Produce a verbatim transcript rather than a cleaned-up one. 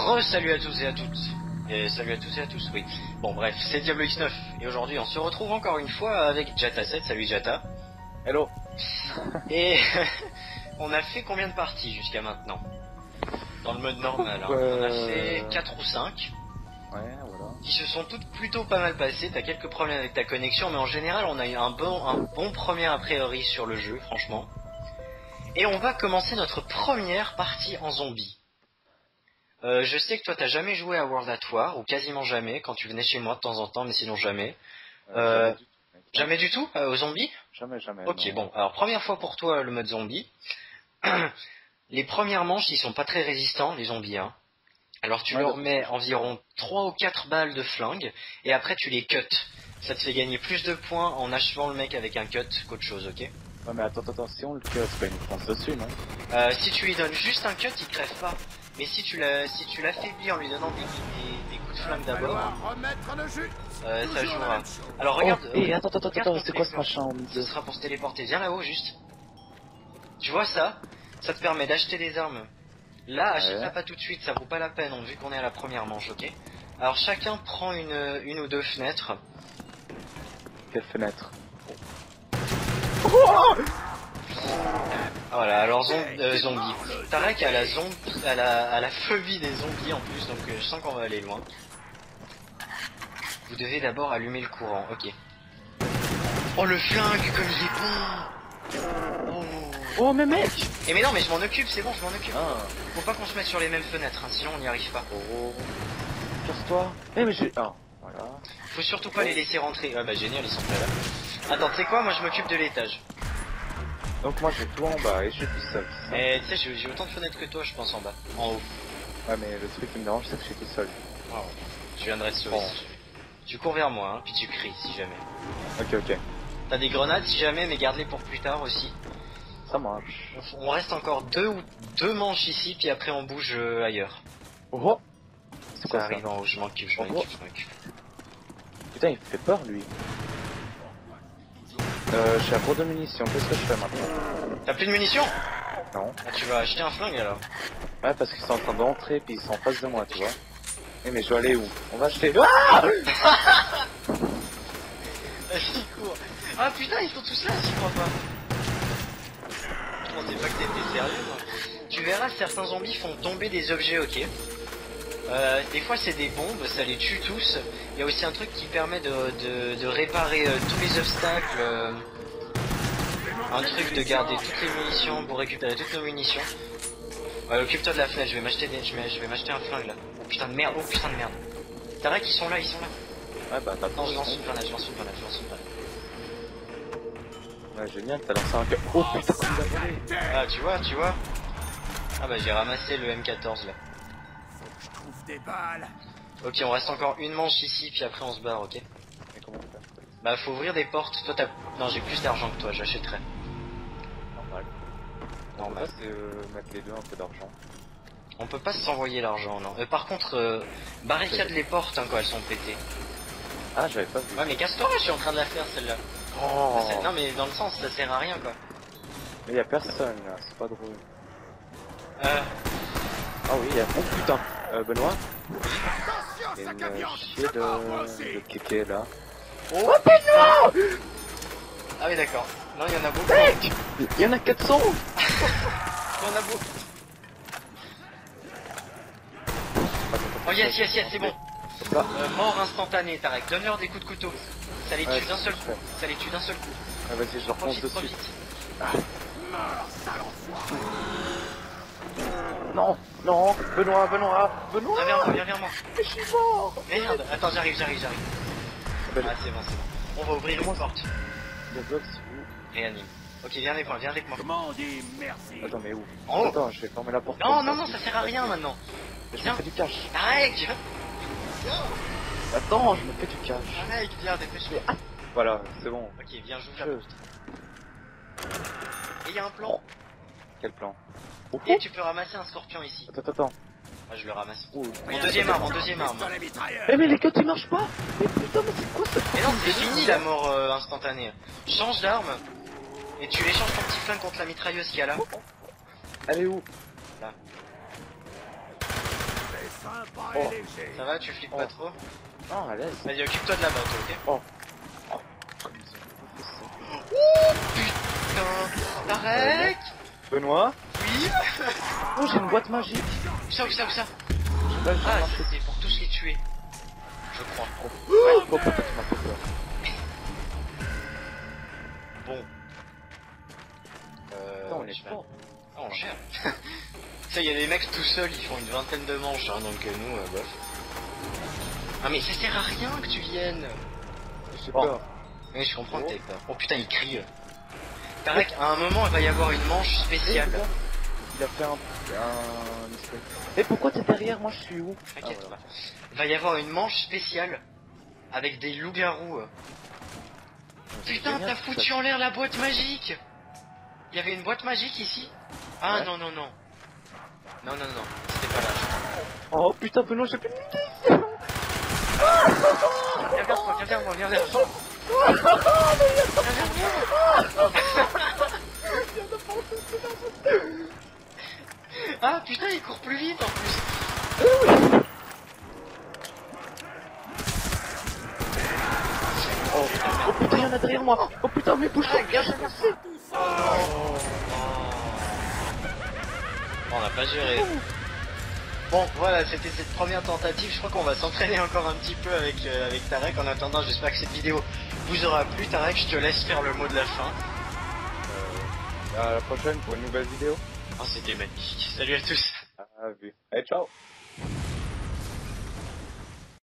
Re-salut à tous et à toutes. Et salut à tous et à tous, oui. Bon bref, c'est Diablo X neuf. Et aujourd'hui on se retrouve encore une fois avec Jata sept. Salut Jata. Hello. Et on a fait combien de parties jusqu'à maintenant? Dans le mode normal, hein. euh... On a fait quatre ou cinq. Ouais, voilà. Qui se sont toutes plutôt pas mal passées. T'as quelques problèmes avec ta connexion, mais en général on a eu un bon, un bon premier a priori sur le jeu, franchement. Et on va commencer notre première partie en zombie. Euh, je sais que toi t'as jamais joué à World at War, ou quasiment jamais, quand tu venais chez moi de temps en temps, mais sinon jamais. Euh, euh, jamais du tout, jamais du tout euh, aux zombies? Jamais, jamais. Ok, non. bon, alors première fois pour toi le mode zombie. Les premières manches ils sont pas très résistants, les zombies, hein. Alors tu ouais, leur mets environ trois ou quatre balles de flingue, et après tu les cuts. Ça te fait gagner plus de points en achevant le mec avec un cut qu'autre chose, ok? Ouais, mais attends, attends, si on le cut, c'est pas une France dessus, non? Euh, si tu lui donnes juste un cut, il crève pas. Mais si tu l'as, si tu l'affaiblis en lui donnant des, des, des coups de flingue d'abord, euh, ça jouera. Alors regarde, oh, hey, attends, attends, regarde attends, c'est quoi ce machin au milieu? Ce sera pour se téléporter. Viens là-haut juste. Tu vois ça? Ça te permet d'acheter des armes. Là, achète-la ouais. pas tout de suite, ça vaut pas la peine, vu qu'on est à la première manche, ok? Alors chacun prend une, une ou deux fenêtres. Quelle fenêtre? Oh voilà, alors zom euh, zombie. Tarek a la zombie, à la, à la phobie des zombies en plus, donc euh, je sens qu'on va aller loin. Vous devez d'abord allumer le courant, ok. Oh le flingue, comme il est bon! Oh, oh mais mec! Et mais non, mais je m'en occupe, c'est bon, je m'en occupe. Ah. Faut pas qu'on se mette sur les mêmes fenêtres, hein, sinon on n'y arrive pas. Oh, casse-toi! Eh mais j'ai... Ah, voilà. Faut surtout pas les laisser rentrer. Ah bah génial, ils sont pas là. Attends, tu sais quoi, moi je m'occupe de l'étage. Donc moi j'ai tout en bas et je suis tout seul. Mais tu sais, j'ai autant de fenêtres que toi, je pense, en bas. En haut. Ouais mais le truc qui me dérange c'est que je suis tout seul. Wow. Je viendrai te sauver. Oh. Tu cours vers moi, hein, puis tu cries si jamais. Ok, ok. T'as des grenades si jamais, mais garde-les pour plus tard aussi. Ça marche. On reste encore deux ou deux manches ici, puis après on bouge euh, ailleurs. Oh! C'est quoi ça arrive en haut, je m'en occupe, je m'en oh. occupe, je m'en occupe. Putain, il fait peur lui. Euh, je suis à court de munitions, qu'est-ce que je fais maintenant? T'as plus de munitions? Non. Ah, tu vas acheter un flingue alors? Ouais, parce qu'ils sont en train d'entrer, puis ils sont en face de moi, tu vois. Eh, mais je dois aller où? On va acheter. Ah! Vas-y, cours. Ah putain, ils sont tous là, j'y crois pas. Je pensais pas que t'étais sérieux, moi. Tu verras, certains zombies font tomber des objets, ok. Euh, des fois c'est des bombes, ça les tue tous. Il y a aussi un truc qui permet de, de, de réparer euh, tous les obstacles. Euh, un truc de garder toutes les munitions pour récupérer toutes nos munitions. Ouais, occupe-toi de la fenêtre, je vais m'acheter des... je vais, je vais m'acheter un flingue là. Oh putain de merde, oh putain de merde. T'as vrai qu'ils sont là, ils sont là. Ouais bah t'as... Non, je lance une grenade, je lance une grenade, je lance une grenade. Ouais, génial, t'as lancé un... Oh putain, comme il a volé. Ah tu vois, tu vois. Ah bah j'ai ramassé le M quatorze là. Des balles. Ok, on reste encore une manche ici, puis après on se barre, ok? Mais comment on fait? Bah faut ouvrir des portes, toi t'as... Non, j'ai plus d'argent que toi, j'achèterai. Normal. Normal. Là, c'est euh, mettre les deux un peu d'argent. On peut pas s'envoyer l'argent, non. Euh, par contre, euh, barricade les portes hein, quand elles sont pétées. Ah, j'avais pas vu. Ouais mais casse-toi, je suis en train de la faire celle-là. Oh. Non mais dans le sens, ça sert à rien quoi. Mais y'a personne là, c'est pas drôle. Euh... Ah oui, y'a... Oh putain. Euh, Benoît? Il y a une chier de... de kéké là. Oh, oh Benoît! Ah oui d'accord. Non, il y en a beaucoup. Mec! Il y en a quatre cents. Il y en a beaucoup. Oh yes, yes, yes, c'est bon. Euh, mort instantanée, Tarek. Donne-leur des coups de couteau. Ça les tue ouais, d'un seul coup. Ça les tue d'un seul coup. Ah vas-y, je leur fonce Profite, dessus. profite. Ah. Non, non, Benoît, Benoît, Benoît. Viens vers moi, viens vers moi. Je suis mort. Merde, attends, j'arrive, j'arrive, j'arrive. Ben, Ah c'est bon, c'est bon. On va ouvrir une porte. Le bloc, c'est où? Réanime. Ok, viens avec moi, viens avec moi. Comment on dit merci? Attends, mais où? En haut. Attends, je vais fermer la porte. Non, non, non, ça sert à rien maintenant. Je me Viens. fais du cash. Tarek. Attends, je me fais du cash. Tarek, viens, dépêche-toi. Ah. Voilà, c'est bon. Ok, viens, j'ouvre la Je... porte. Et il y a un plan. Quel plan? Oh. Et tu peux ramasser un scorpion ici. Attends, attends. Moi je le ramasse. Oh. En deuxième arme, en deuxième arme. Eh mais les codes ils marchent pas. Mais putain, mais c'est quoi ça? Mais non, c'est fini la mort euh, instantanée. Change d'arme. Et tu échanges ton petit flingue contre la mitrailleuse qu'il y a là. Elle est où? Là. Sympa Oh. et léger. Ça va, tu flippes Oh. pas trop? Non, à l'aise. Vas-y, occupe-toi de la bateau, ok? Oh. Putain, Tarek. Benoît? Oui. Oh, j'ai une boîte magique. Où ça, où ça, où ça? Là, j'ai Ah, marché. c'était pour tous les tuer. Je crois. Ouais, oh, putain, tu m'as fait peur. Bon. Euh, Putain, on est je vais- fort. Ah, on gère. Ça, il y a des mecs tout seuls, ils font une vingtaine de manches, hein, donc euh, nous, euh, bof. Ah, mais ça sert à rien que tu viennes. J'ai Bon. peur. Oui, je comprends que Oh. t'aies peur. Oh putain, il crie. Tarek, à un moment, il va y avoir une manche spéciale. Il a fait un... un... espèce... Et pourquoi t'es derrière? Moi, je suis où? T'inquiète Ah, voilà. pas. Il va y avoir une manche spéciale avec des loups-garous. Putain, génial, t'as ça. foutu en l'air la boîte magique. Il y avait une boîte magique ici. Ah Ouais. non, non, non. Non, non, non, c'était pas là. Oh putain, Benoît, j'ai plus de munitions. Viens vers moi, viens vers moi, viens vers moi. Viens vers moi. Ah putain, il court plus vite en plus. Oh, oh putain, il y en a derrière moi. Oh putain, mais bouge pas. Regarde, regarde. Oh. On n'a pas géré. Bon, voilà, c'était cette première tentative. Je crois qu'on va s'entraîner encore un petit peu avec, euh, avec Tarek. En attendant, j'espère que cette vidéo vous aura plu. Tarek, je te laisse faire le mot de la fin. Euh, à la prochaine pour une nouvelle vidéo. Oh, c'était magnifique. Salut à tous. Ah, vu. Allez, ciao.